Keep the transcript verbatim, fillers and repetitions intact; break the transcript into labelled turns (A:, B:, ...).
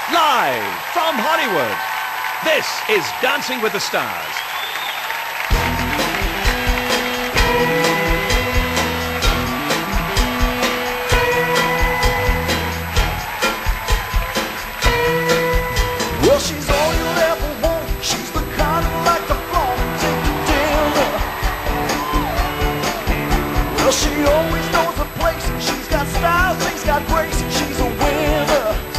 A: Live from Hollywood, this is Dancing with the Stars.
B: Well, she's all you'll ever want. She's the kind who like to flaunt and take you dinner. Well, she always knows her place, and she's got style, she's got grace, and she's a winner.